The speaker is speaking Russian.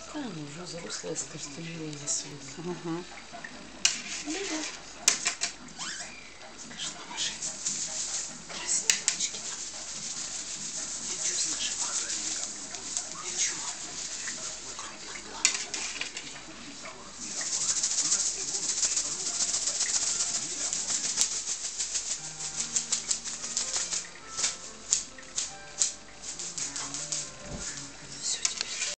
Да, она уже взрослая, с картинила не сводит. Угу. Ну, да.